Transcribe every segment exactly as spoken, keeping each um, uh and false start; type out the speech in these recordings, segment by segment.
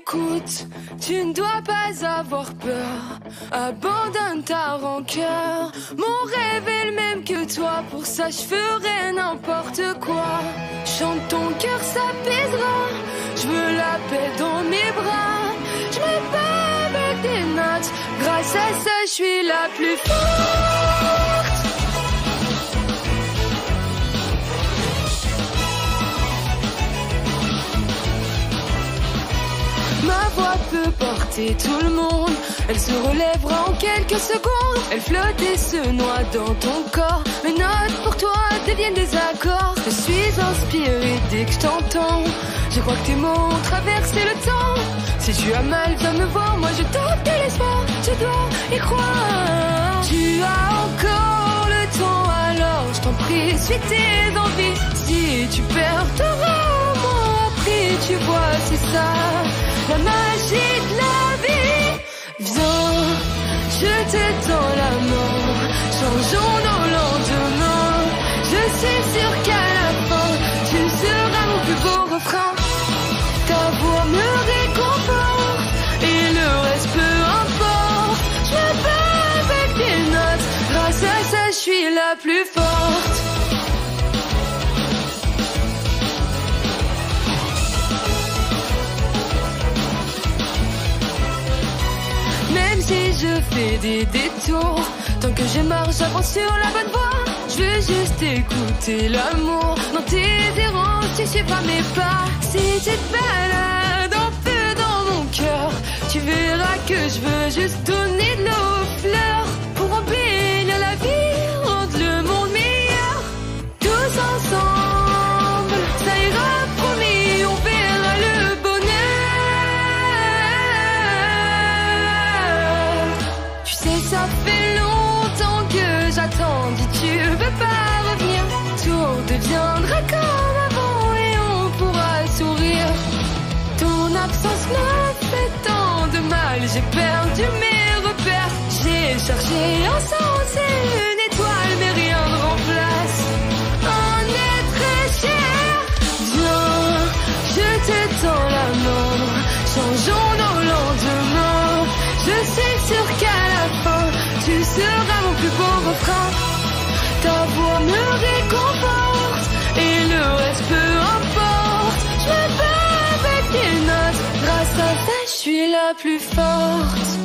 Écoute, tu ne dois pas avoir peur. Abandonne ta rancœur. Mon rêve est le même que toi. Pour ça je ferai n'importe quoi. Chante, ton cœur s'apaisera. Je veux la paix dans mes bras. Je me bats avec des notes. Grâce à ça je suis la plus forte. Ma voix peut porter tout le monde. Elle se relèvera en quelques secondes. Elle flotte et se noie dans ton corps. Mes notes pour toi deviennent des accords. Je suis inspirée dès que je t'entends. Je crois que tes mots ont traversé le temps. Si tu as mal, viens me voir. Moi je t'offre de l'espoir. Tu dois y croire. Tu as encore le temps, alors je t'en prie, suis tes envies. Si tu perds, t'auras mon prix. Tu vois, c'est ça la magie de la vie. Viens, je te tends la main. Changeons nos lendemains. Je suis sûre qu'à la fin tu seras mon plus beau refrain. Ta voix me réconforte et le reste peu importe. Je me bats avec des notes. Grâce à ça je suis la plus forte. Même si je fais des détours, tant que je marche, j'avance sur la bonne voie. Je veux juste écouter l'amour. Dans tes errances, tu suivras mes pas. Si tu te balades un peu dans mon cœur, tu verras que je veux juste donner de l'eau aux fleurs. Pour embellir la vie, rendre le monde meilleur. Tous ensemble, ça ira, promis, on verra le bonheur. Ça fait longtemps que j'attends, dis tu veux pas revenir. Tout deviendra comme avant et on pourra sourire. Ton absence m'a fait tant de mal, j'ai perdu mes repères. J'ai cherché un sens et une étoile, mais rien ne remplace un être cher. Viens, je te tends la main, changeons nos lendemains. Je suis sûre qu'à la fin tu seras mon plus beau refrain. Ta voix me réconforte et le reste peu importe. Je me bats avec tes notes. Grâce à ça je suis la plus forte.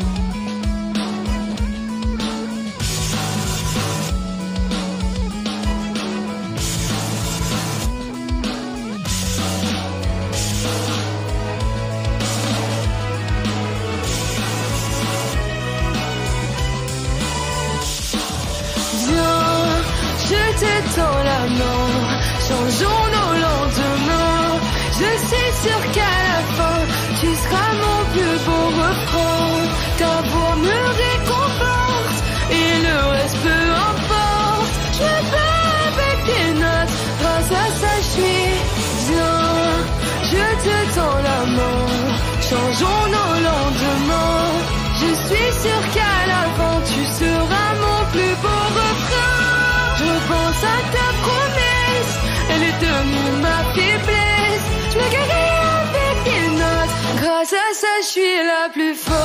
Je te tends la main, changeons nos lendemains. Je suis sûre qu'à la fin tu seras mon plus beau refrain. Ta voix me réconforte et le reste peu importe. Je me bats avec tes notes. Grâce à ça je suis bien. Je te tends la main, changeons nos lendemains. Je suis sûre qu'à la fin tu seras mon plus beau refrain. Je pense à ta promesse, elle est devenue ma faiblesse. Je me guéris avec tes notes. Grâce à ça je suis la plus forte.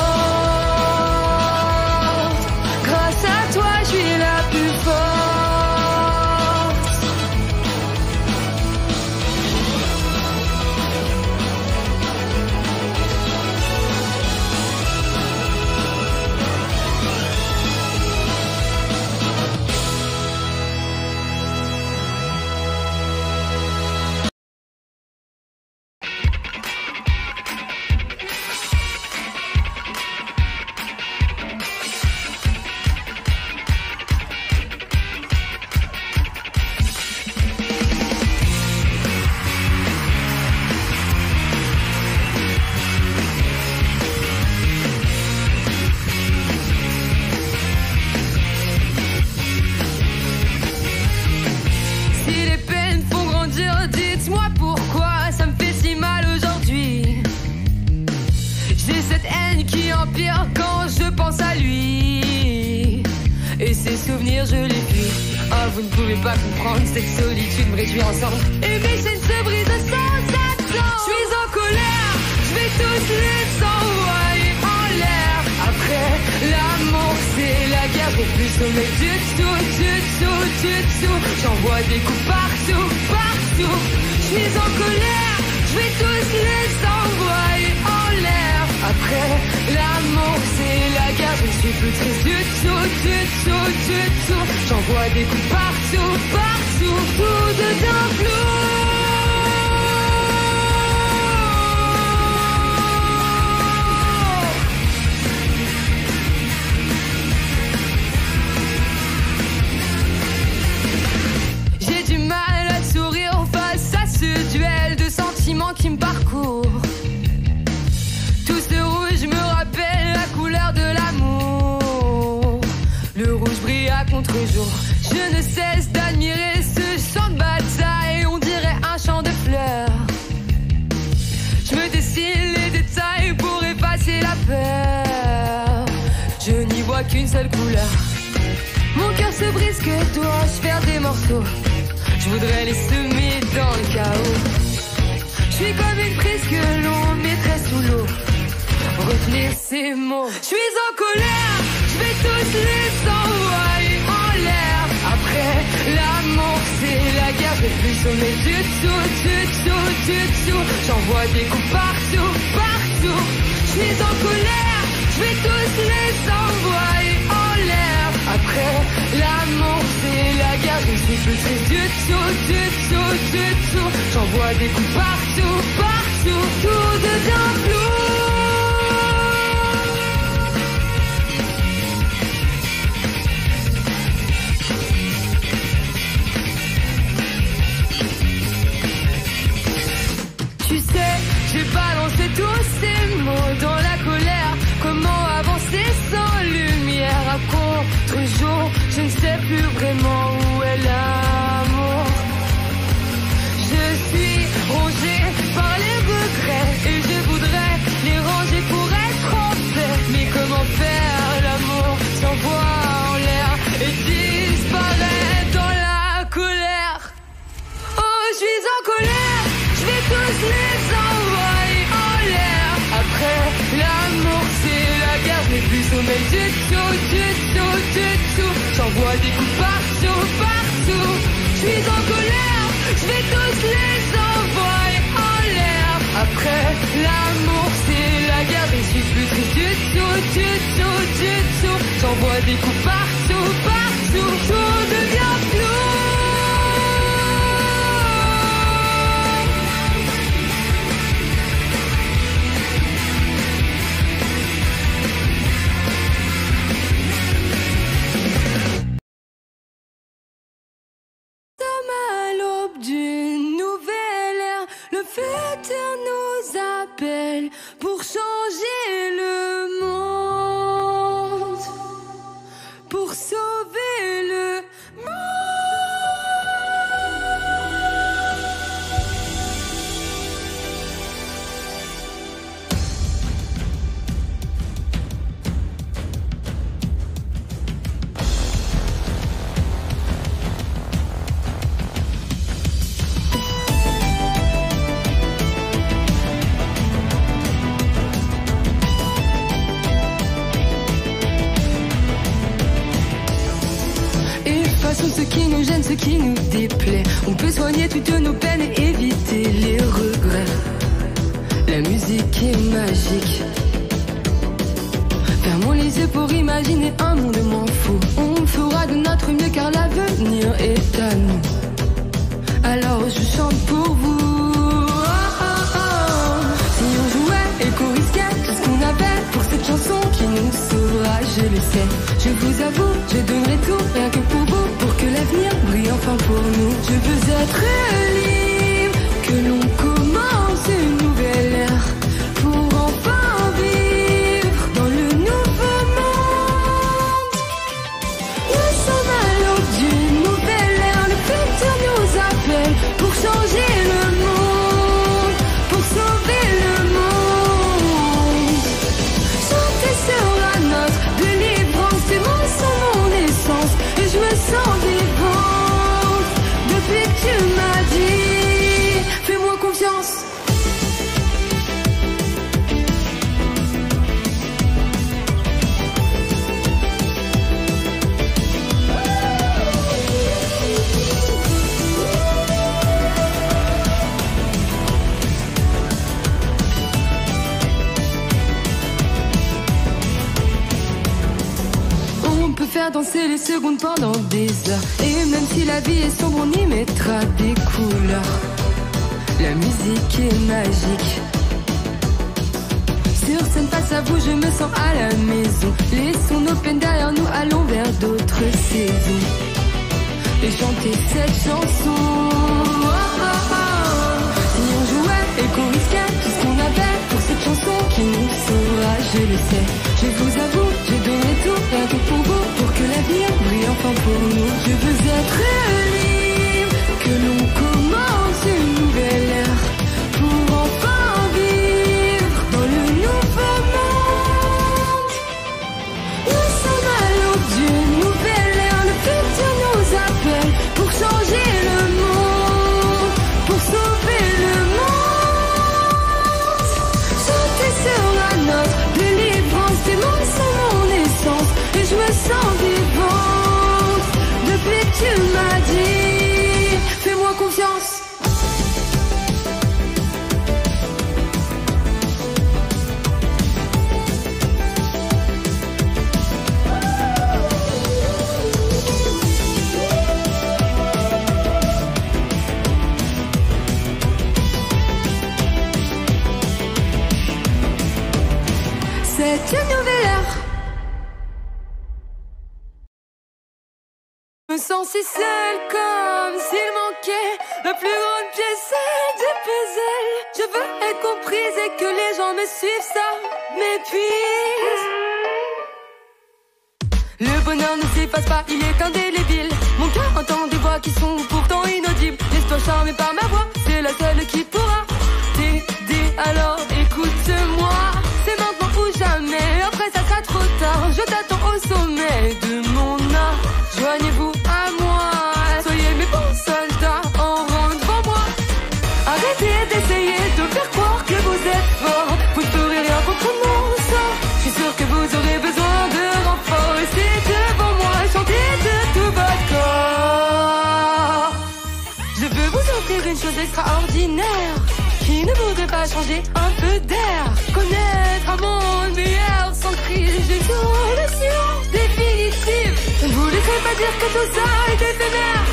Grâce à toi je suis la plus forte. Dites-moi pourquoi ça me fait si mal aujourd'hui. J'ai cette haine qui empire quand je pense à lui. Et ces souvenirs je les fuis. Ah, vous ne pouvez pas comprendre, cette solitude me réduit ensemble. Et mes chaînes se brisent sans attendre. Je suis en colère, je vais tous les j'ai plus sommeil du tout, du tout, du tout. J'envoie des coups partout, partout. Je suis en colère, je vais tous les envoyer en l'air. Après l'amour c'est la guerre, je ne suis plus triste du tout, du tout, du tout. J'envoie des coups partout, partout. Tout devient flou. Qui me parcourt. Tout ce rouge me rappelle la couleur de l'amour. Le rouge brille à contre-jour. Je ne cesse d'admirer ce champ de bataille. On dirait un champ de fleurs. Je me dessine les détails pour effacer la peur. Je n'y vois qu'une seule couleur. Mon cœur se brise, que dois-je faire des morceaux? Je voudrais les semer dans le chaos. Je suis comme une prise que l'on mettrait sous l'eau. Retenir ces mots. Je suis en colère, je vais tous les envoyer en l'air. Après l'amour c'est la guerre, je vais plus sommeil du tout, du tout, du tout. J'envoie des coups partout, partout. Je suis en colère, je vais tous les envoyer en l'air. Après l'amour c'est la guerre, je ne suis plus triste du tout, du tout, du tout. J'envoie des coups partout, partout. Tout devient flou. Tu sais, j'ai balancé tous ces mots dans la colère. Comment avancer sans lumière à contre-jour? Je ne sais plus vraiment où est l'amour. Je suis rongée par les regrets et je voudrais les ranger pour être en paix. Mais comment faire l'amour s'envoie en l'air et disparaît dans la colère? Oh, je suis en colère, je vais tous les envoyer en l'air. Après l'amour c'est la guerre, je n'ai plus sommeil du tout, du tout, du tout. J'envoie des coups partout, partout. Je suis en colère, je vais tous les envoyer en l'air. Après l'amour c'est la guerre, je ne suis plus triste du tout, du tout, du tout. J'envoie des coups partout, partout. Tout devient flou. Futur nous appelle pour changer le monde, pour sauver le monde. Ce qui nous gêne, ce qui nous déplaît. On peut soigner toutes nos peines et éviter les regrets. La musique est magique. Fermons les yeux pour imaginer un monde moins fou. On fera de notre mieux car l'avenir est à nous. Alors je chante pour vous. Oh, oh, oh. Si on jouait et qu'on risquait tout ce qu'on avait pour cette chanson qui nous sauvera, je le sais. Je vous avoue, je donnerai tout, rien que pour vous, pour que l'avenir brille enfin pour nous. Je veux être libre, que l'on commence une nouvelle ère, pour enfin vivre dans le nouveau monde. Nous sommes à l'aube d'une nouvelle ère, le futur nous appelle pour changer le monde, pour sauver le monde. Chanter sera notre délivrance, tes mots sont mon essence, et je me sens vivante depuis que tu m'as dit. faire danser les secondes pendant des heures. Et même si la vie est sombre, on y mettra des couleurs. La musique est magique. Sur scène face à vous, je me sens à la maison. Laissons nos peines derrière nous, allons vers d'autres saisons. Et chanter cette chanson. Oh, oh, oh. Si on jouait et qu'on risquait tout ce qu'on avait pour cette chanson qui nous sauvera, je le sais. Je vous avoue, je donnerai tout, rien que pour vous, pour que la vie brille enfin pour nous. Je veux être libre, que l'on commence une nouvelle ère, pour enfin vivre dans le nouveau monde. Nous sommes à l'aube d'une nouvelle ère, le futur nous appelle pour changer le monde, pour sauver le monde. Chanter sera notre délivrance, tes mots sont mon essence, et je me sens vivante depuis que tu m'as dit, fais-moi confiance. C'est une nouvelle ère. Je me sens si seule, comme s'il manquait la plus grande pièce du puzzle. Je veux être comprise et que les gens me suivent, ça m'épuise. Le bonheur ne s'efface pas, il est indélébile. Mon cœur entend des voix qui sont pourtant inaudibles. Laisse-toi charmer par ma voix, c'est la seule qui pourra t'aider. Alors écoute-moi, c'est maintenant ou jamais. Après ça sera trop tard, je t'attends au sommet de mon art. Joignez-vous à moi, soyez mes bons soldats en rang devant moi. Arrêtez d'essayer de faire croire que vous êtes forts, vous ne ferez rien contre mon sort. Je suis sûr que vous aurez besoin de renfort. Et c'est devant moi, chantez de tout votre corps. Je veux vous offrir une chose extraordinaire, qui ne voudrait pas changer un peu d'air. Connaître un monde meilleur sans crise, j'ai une solution définitive. Je ne vous laisserai pas dire que tout ça est éphémère.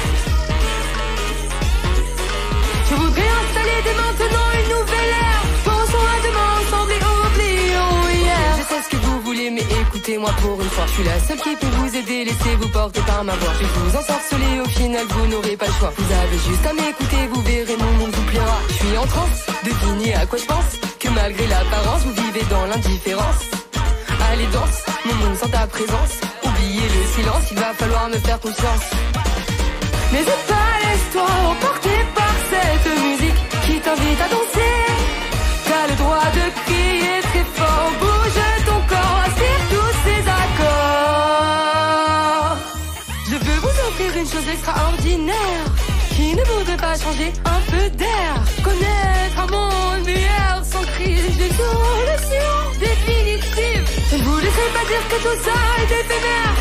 Je voudrais installer dès maintenant une nouvelle ère. Pensons à demain ensemble et oublions hier. Je sais ce que vous voulez, mais écoutez-moi pour une fois. Je suis la seule qui peut vous aider, laissez-vous porter par ma voix. Je vais vous ensorceler, au final vous n'aurez pas le choix. Vous avez juste à m'écouter, vous verrez, mon monde vous plaira. Je suis en transe, devinez à quoi je pense. Que malgré l'apparence, vous vivez dans l'indifférence. Allez danse, mon monde sans ta présence. Oubliez le silence, il va falloir me faire confiance. N'hésite pas, laisse-toi emporter par cette musique qui t'invite à danser. T'as le droit de crier très fort, bouge ton corps, aspire tous ces accords. Je veux vous offrir une chose extraordinaire, qui ne voudrait pas changer un peu d'air. Connaître un monde meilleur sans crise, j'ai une solution définitive. Je ne vous laisserai pas dire que tout ça est éphémère.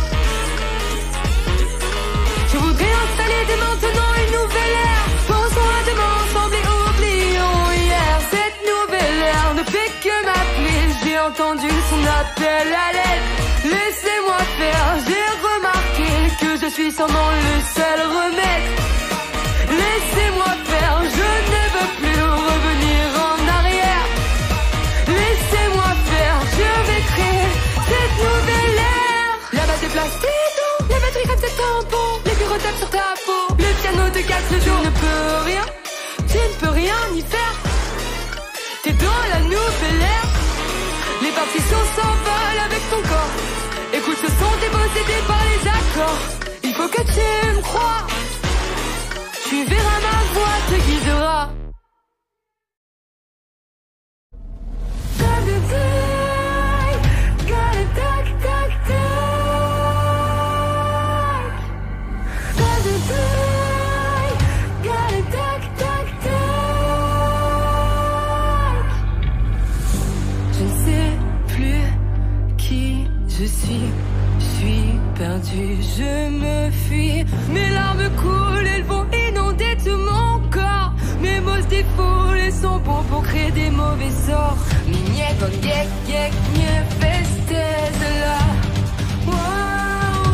Je voudrais installer dès maintenant une nouvelle ère. Pensons à demain ensemble et oublions hier. Cette nouvelle ère ne fait que m'appeler. J'ai entendu son appel à l'aide. Laissez-moi faire, j'ai remarqué que je suis sûrement le seul remède. Laissez-moi faire, je ne veux plus revenir en arrière. Laissez-moi faire, je vais créer cette nouvelle ère. La base est placée dans la batterie comme cette tampon. Les bureaux tapent sur ta peau, le piano te casse le jour. Tu ne peux rien, tu ne peux rien y faire. T'es dans la nouvelle ère. Les partitions s'envolent avec ton corps. Écoute ce son, t'es possédé par les accords. Il faut que tu me crois. Tu verras, ma voix te guidera. Je ne sais plus qui je suis, je suis perdu, je me fuis. Mes larmes coulent, elles vont inonder tout mon corps. Mes mots se défoulent et sont bons pour créer des mauvais sorts. Mignette, on yek, yek, nye, festez là. Wow.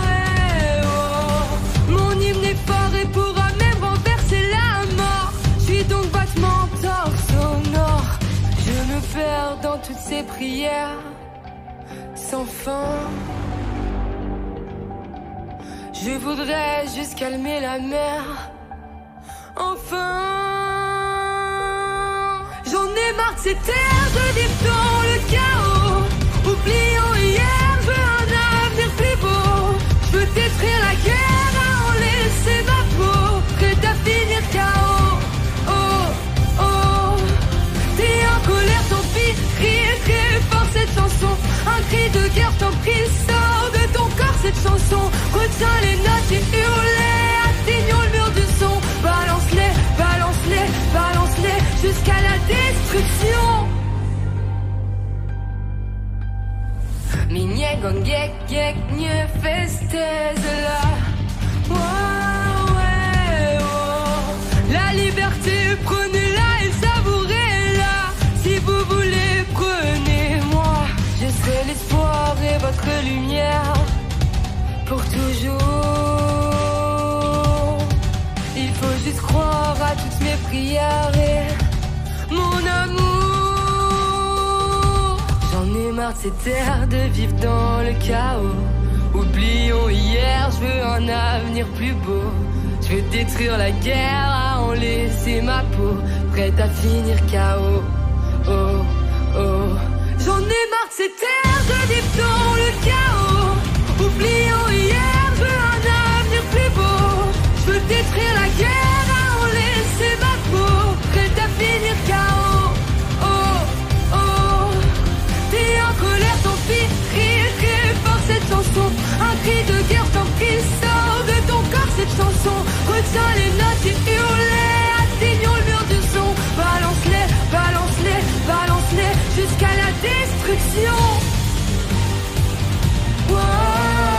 perds dans toutes ces prières sans fin. Je voudrais juste calmer la mer. Enfin, j'en ai marre de ces terres de vivre dans le chaos. Oublions hier, je veux un avenir plus beau. Je veux détruire la guerre à en laisser ma peau, prête à finir K O. Oh, oh, t'es en colère, tant pis, crie très fort cette chanson. Un cri de guerre, t'en prie, sors de ton corps cette chanson. Retiens les notes et hurle-les, atteignons le mur du son. Balance-les, balance-les, balance-les, jusqu'à la destruction. Minie gongek, gek, nye festez-la. Wow, ouais, oh. La liberté, prenez-la et savourez-la. Si vous voulez, prenez-moi. Je serai l'espoir et votre lumière pour toujours. Il faut juste croire à toutes mes prières et mon amour. J'en ai marre de ces terres, de vivre dans le chaos. Oublions hier, je veux un avenir plus beau. Je veux détruire la guerre, à en laisser ma peau, prête à finir K O. Oh, oh. J'en ai marre de ces terres, de vivre dans le chaos. Oublions hier, je veux un avenir plus beau. Je veux détruire la guerre, à en laisser ma peau, prête à finir K O. Oh, oh. T'es en colère, tant pis, crie très fort cette chanson. Un cri de guerre, tant pis, sors de ton corps cette chanson. Retiens les notes et hurle-les, atteignons le mur du son. Balance-les, balance-les, balance-les, jusqu'à la destruction. Wow.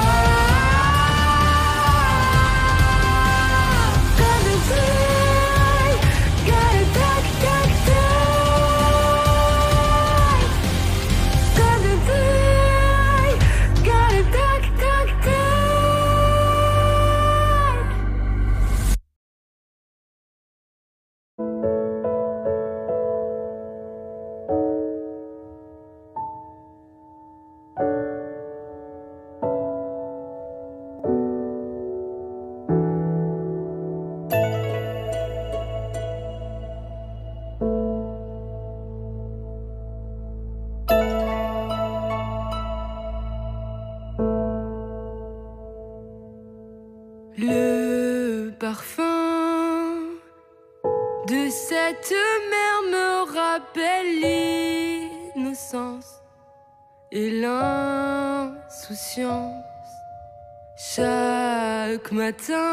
Le parfum de cette mer me rappelle l'innocence et l'insouciance. Chaque matin,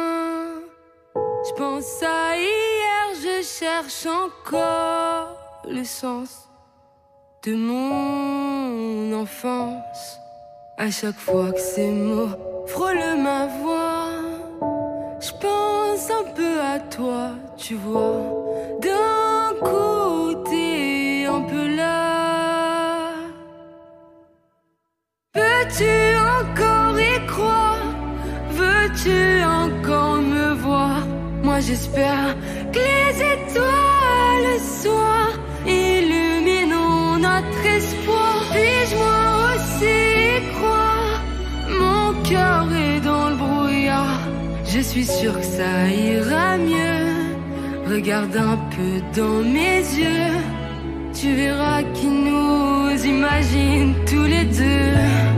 je pense à hier, je cherche encore le sens de mon enfance. À chaque fois que ces mots frôlent ma voix, je pense un peu à toi, tu vois. D'un coup, t'es un peu là. Peux-tu encore y croire? Veux-tu encore me voir? Moi j'espère que les étoiles ce soir illumineront notre espoir. Puis-je moi aussi y croire? Mon cœur est dans le brouillard. Je suis sûre que ça ira mieux. Regarde un peu dans mes yeux, tu verras qu'ils nous imaginent tous les deux.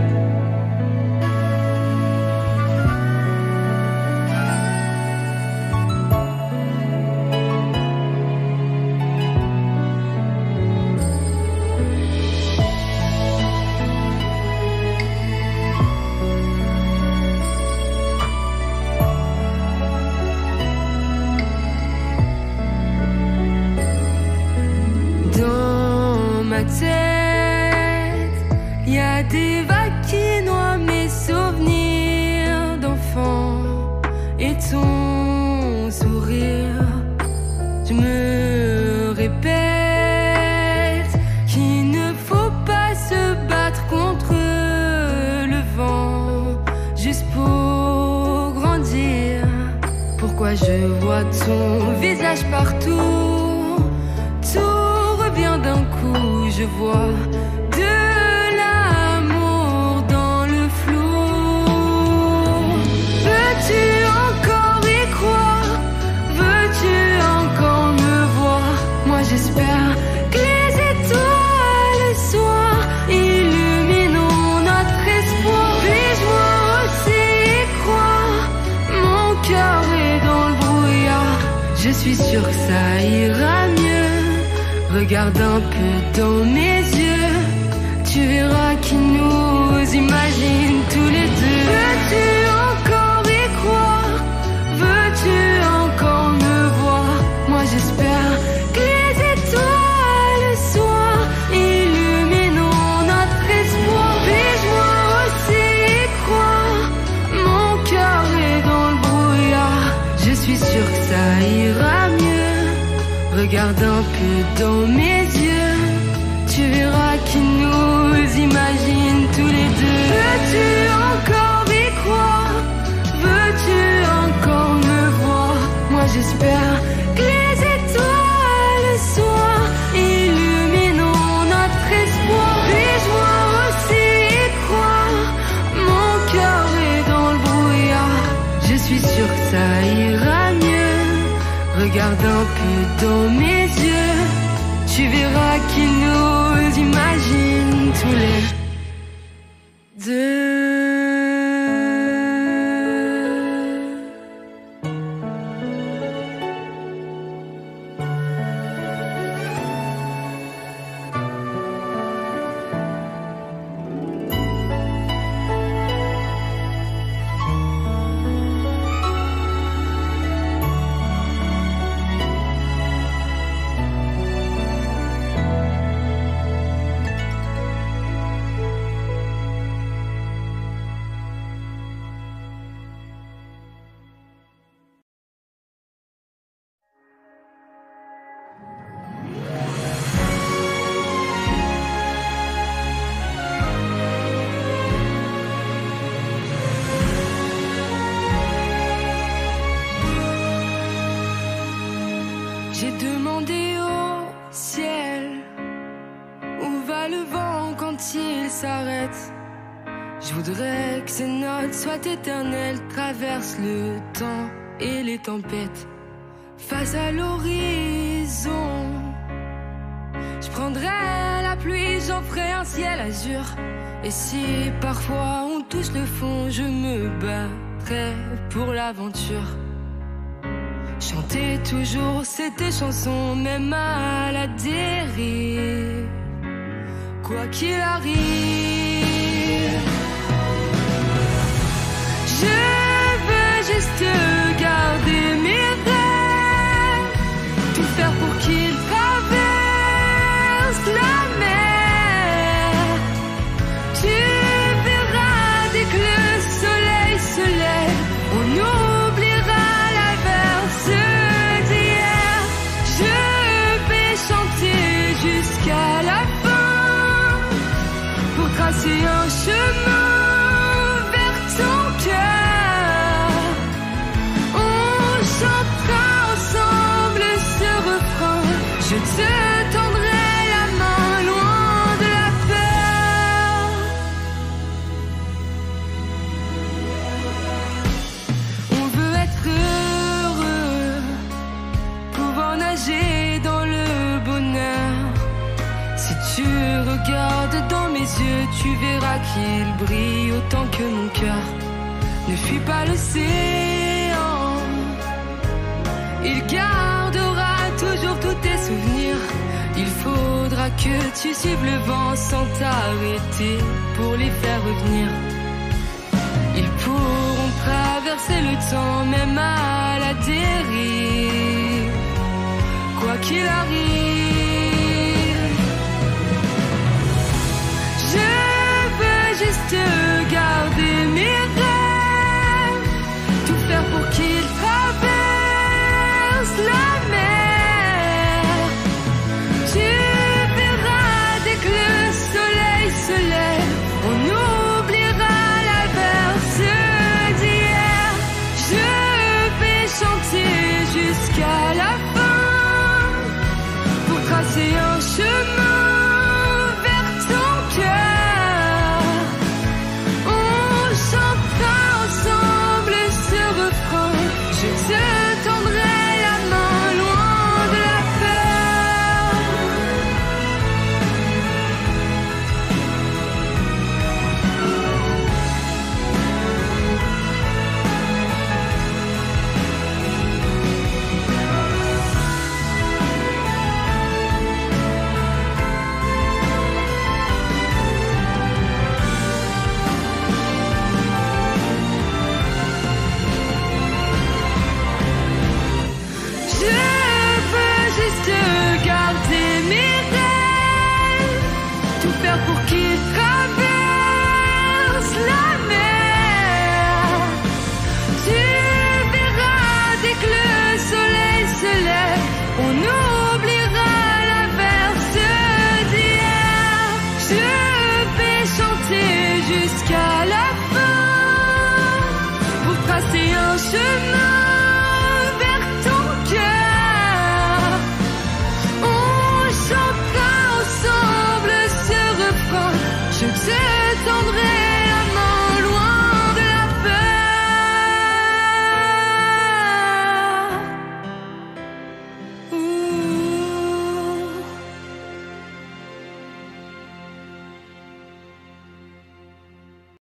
Tête, y a des vagues qui noient mes souvenirs d'enfant et ton sourire. Je me répète qu'il ne faut pas se battre contre le vent juste pour grandir. Pourquoi je vois ton visage partout? Tout revient d'un coup. je vois de l'amour dans le flou. Veux-tu encore y croire? Veux-tu encore me voir? Moi j'espère que les étoiles le soir illumineront notre espoir. Puis-je moi aussi y croire? Mon cœur est dans le brouillard. Je suis sûre que ça ira mieux. Regarde un peu dans mes yeux, tu verras qu'ils nous imaginent tous les deux. Veux-tu encore y croire? Veux-tu encore me voir? Moi j'espère que les étoiles le soir illumineront notre espoir. Puis-je moi aussi y croire? Mon cœur est dans le brouillard. Je suis sûre que ça ira mieux. Regarde un peu dans mes yeux, tu verras qu'ils nous imaginent tous les deux. Veux-tu encore y croire? Veux-tu encore me voir? Moi j'espère que les étoiles le soir illumineront notre espoir. Puis-je moi aussi y croire? Mon cœur est dans le brouillard. Je suis sûre que ça ira mieux. Regarde un peu dans mes yeux, tu verras qu'ils nous imaginent tous les deux. J'ai demandé au ciel où va le vent quand il s'arrête. Je voudrais que ces notes soient éternelles, traversent le temps et les tempêtes. Face à l'horizon, je prendrais la pluie, j'en ferais un ciel azur. Et si parfois on touche le fond, je me battrais pour l'aventure. Chanter toujours c'était chanson, même à la dérive. Quoi qu'il arrive, je veux juste garder mes rêves, tout faire pour qu'ils traversent la mer. Tu verras dès que le soleil se lève, on oubliera la verse d'hier. Je vais chanter jusqu'à la fin pour tracer un chemin vers ton cœur. On chantera ensemble ce refrain. Je te tendrai la main loin de la peur. On veut être heureux, pouvoir nager dans le bonheur. Si tu regardes dans mes yeux, tu verras qu'il brille autant que mon cœur. Ne fuis pas l'océan, il gardera toujours tous tes souvenirs. Il faudra que tu suives le vent sans t'arrêter pour les faire revenir. Ils pourront traverser le temps même à la dérive. Quoi qu'il arrive,